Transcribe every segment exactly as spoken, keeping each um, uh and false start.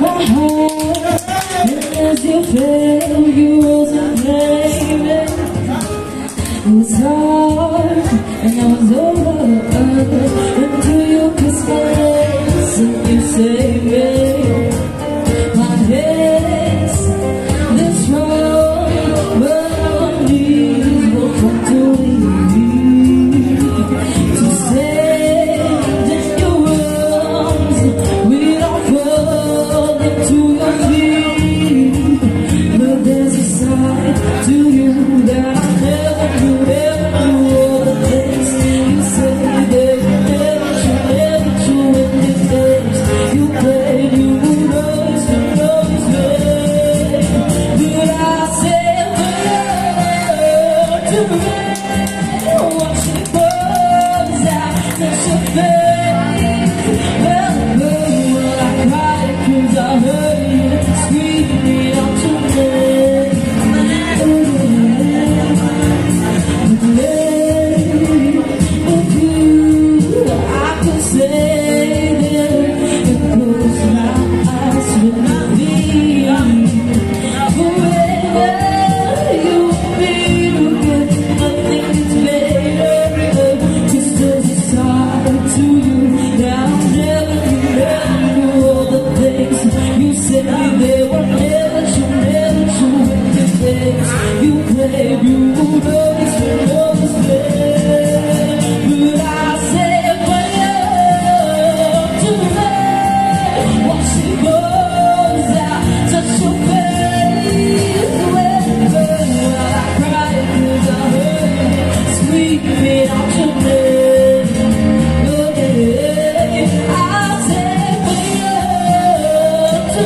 my heart, and as you fell, you wasn't blaming. It was hard, and I was over until you kissed my lips and you saved me. My head's this wrong, but my knees won't come to leave. To stand in your arms, we don't fall into your feet. But there's a side to you that I never knew, never knew. All the things you say, they never true, never true. In the games you played, you always, you always made. But I said to me, watch it burns out, touch your face. Well, well, well, I cried 'cause I heard you screaming out to me. You play, you always, you always play. But I say prayer to me, watch it goes out, touch your face. Well, well, I cried 'cause I heard you screaming out your name. Oh, yeah, I say prayer to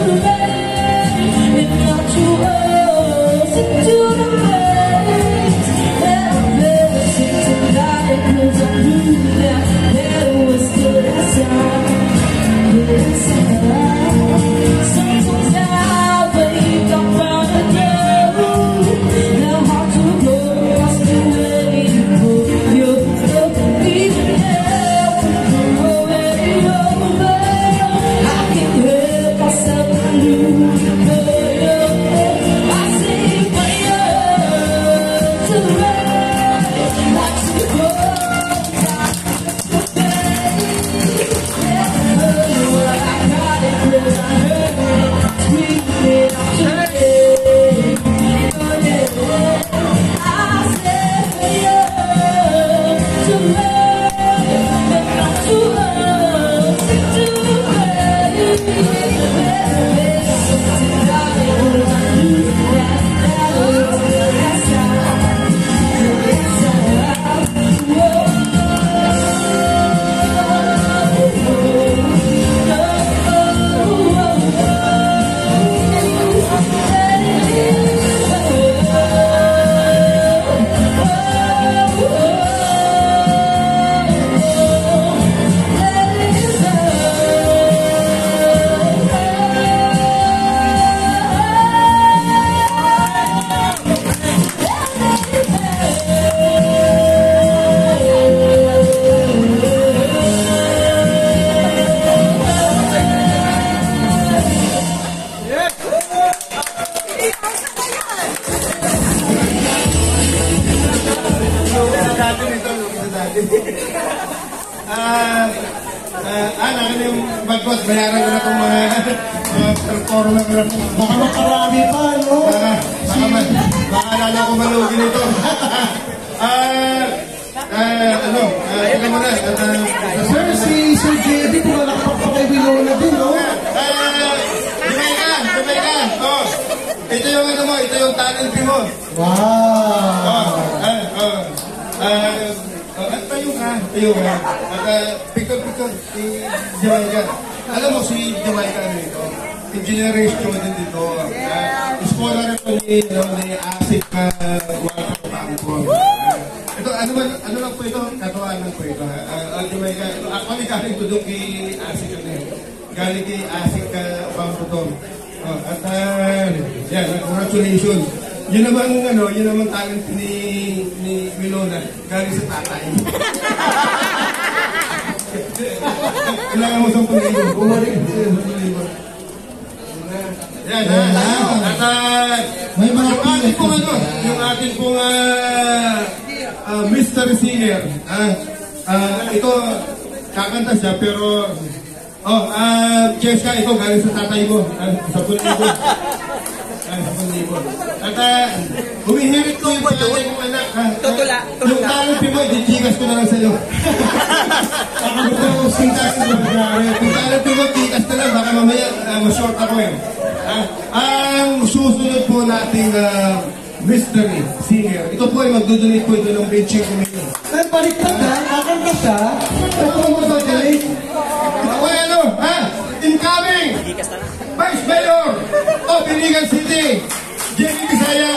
me, if not to us, to the place that I've never seen tonight. 'Cause I knew that there was still that sound, that sound. Sometimes I wake up from the devil, now hard to go, I still waiting for you. Even now, we're already over, I can't help myself to lose you. I say prayer to the rain, watch it go down, touch your face. Well, I got it 'cause I heard it screaming out your name. Oh, yeah, I said prayer to the rain, but not to us, to the rain. Well, tonight, oh, I knew that that was that sound, that sound. Whoa, Ah, ah, anak ano yung bagwas, bayaran ko na itong mga mga performer na Baka makarami pa, no? baka, baka, ma- baka lalo ko malugi nito. Ah, ah, ano, ah, tingnan mo na. ah, ah, Sir, si Sir J D, kung malakpak pa kay Winona din, no? Ah, Jamaican, Jamaican. Oh, ito yung ano mo, ito yung talent fee mo. Wow! Oh, ah, oh, ah, oh, at tayo ka, tayo ka. At uh, picture-picture, si Jamaica. Alam mo si Jamaica dito, engineering student dito. Uh, scholar ito ni, you know, ni Asik na wala ka pangkon. Ito, ano ba, ano lang po ito? Katuwaan lang po ito. Uh, Jamaica, actually galing to doon kay Asik yun eh. Galing kay Asik ka pangkon. Oh, at uh, yan, congratulations. Yun naman, ano, yun naman talent ni ni Winona, galing sa tatay. Kailangan mo sa pag-ibig. Bumalik. yan, ha? At uh, May mga yung ating pong ano, yung ating pong uh, uh, mystery singer, ah, uh, ito, kakanta siya, pero, oh, ah, uh, Cheska, ito, galing sa tatay mo, uh, sa pulibo. Ah, sa pulibo. At, uh, humihirit ko yung pangalan ng anak, ha? Tutula, tutula. Yung talent mo, i-chikas ko na lang sa'yo. Baka gusto ko sintas ko. Kung talent mo, chikas na lang, baka mamaya, uh, ma-short ako eh. Ah, ang susunod po nating uh, mystery singer, ito po ay magdudunit po ito ng twenty-five million. Ay, baliktad ha? Kakanta siya? Ito mo ba galing? Ako ano, ha? Incoming! Vice Mayor of Iligan City, Jenny Bisaya.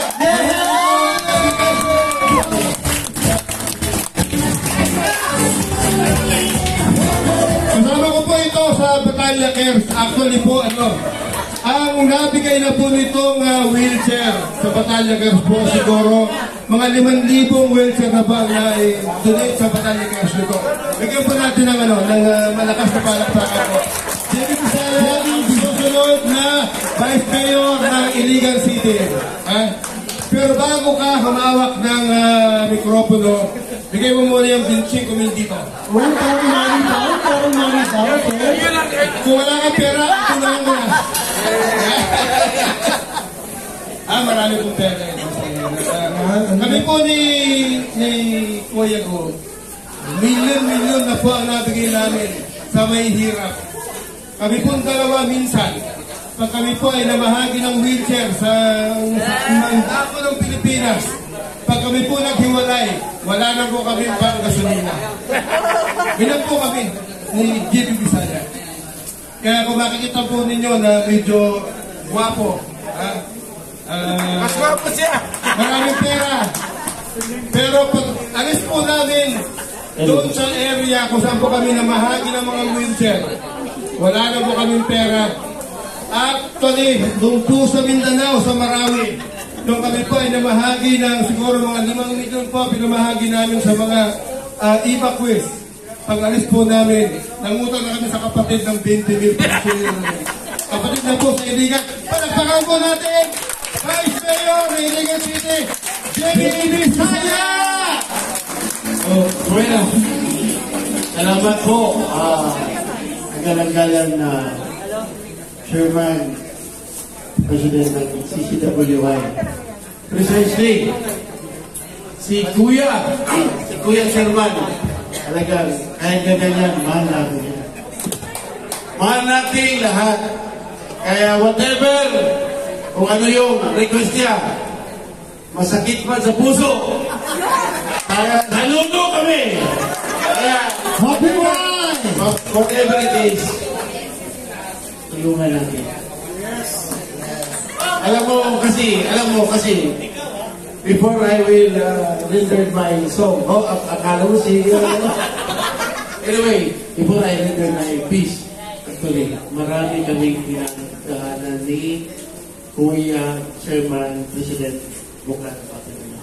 Kasama ko po ito sa Batalya Cares. Actually po, ano, ang nabigay na po nitong uh, wheelchair sa Batalya Cares po siguro mga limang libong wheelchair na ba na donate sa Batalya Cares nito. Bigyan po natin ng, ano, ng uh, malakas na palakpakan po. Jenny Bisaya, susunod na Vice Mayor ng Iligan City. Ha? Pero bago ka humawak ng uh, mikropono, bigay mo muna yung twenty-five million dito. Uy, parang mani daw, parang mani daw. Kung wala kang pera, tunahan mo na. Ah, marami pong pera ito. Kami po ni, ni Kuya Go, milyon-milyon na po ang nabigay namin sa may hirap. Kami pong dalawa minsan, pag kami po ay namahagi ng wheelchair sa mandako ng Pilipinas, pag kami po naghiwalay, wala na po kami pang gasolina. Bilang po kami ni J P Bisaya. Kaya kung makikita po ninyo na medyo guwapo, ha? Uh, mas guwapo siya! Maraming pera. Pero pag alis po namin doon sa area kung saan po kami namahagi ng mga wheelchair, wala na po kaming pera. Actually, doon po sa Mindanao, sa Marawi, doon kami po ay namahagi ng siguro mga limang milyon po, pinamahagi namin sa mga uh, evacuees. Pag alis po namin, nangutang na kami sa kapatid ng twenty mil. Kapatid na po sa Iligan. Palagpakan po natin, Vice Mayor ng Iligan City, Jenny Bisaya! Oh, bueno. Salamat po. Ah, ang galang-galang na Chairman, President ng C C W I. Precisely, si Kuya, si Kuya Chairman, talagang kahit ganyan, mahal natin yan. Mahal natin lahat. Kaya whatever, kung ano yung request niya, masakit man sa puso. Kaya saludo kami. Kaya, Happy Life! whatever it is, tulungan natin. Alam mo kasi, alam mo kasi, before I will uh, render my song, oh, ak akala mo si, uh, anyway, before I render my piece, actually, marami kaming pinagdaanan ni Kuya Chairman, President Buklan Patuloy.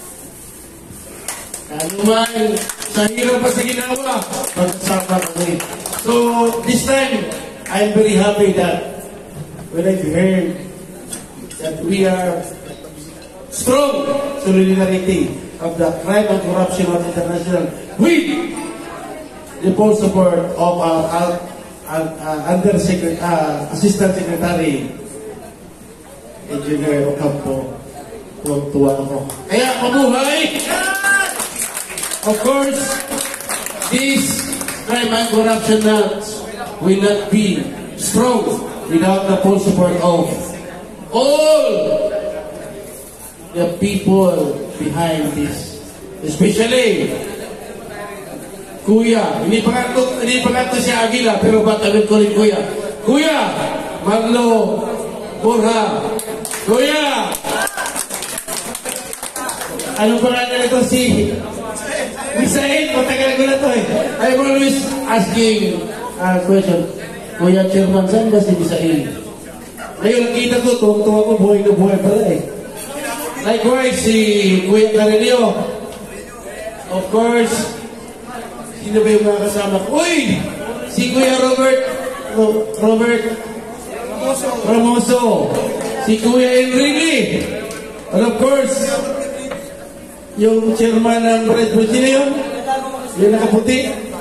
Ano man, sa hirap pa sa ginawa, magsasama kami. So, this time, I'm very happy that when I heard that we are strong solidarity of the crime and corruption of international with the full support of our uh, uh, uh, Under Secretary, uh, Assistant Secretary Engineer Ocampo. Tuwa ako. Kaya mabuhay! Of course, this crime and corruption nuts will not be strong without the full support of all the people behind this. Especially, Kuya, hindi pa nga ito, hindi pa nga ito si Aguila, pero batawin ko rin Kuya. Kuya, Marlo, Borja, Kuya! Anong pangalan ito si Misael? Matagal ko na ito eh. I'm always asking a question. Kuya Chairman, saan ba si Misael? Ngayon, nakita ko, tuwang-tuwa ko, buhay na buhay pala eh. Likewise, si Kuya Carillo. Of course, sino ba yung mga kasama ko? Uy! Si Kuya Robert, Ro Robert Ramoso. si Kuya Enrique. And of course, yung chairman ng Red Bull, sino yun? Yung nakaputi.